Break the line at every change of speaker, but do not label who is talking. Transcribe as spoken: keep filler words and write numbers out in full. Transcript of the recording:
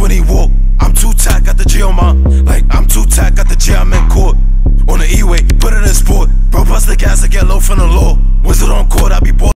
when he walk. I'm too tight, got the G on my, like I'm too tight, got the G, I'm in court. On the E-way, put it in sport. Bro, bust the gas, I get low from the law. Wizard on court, I be bored.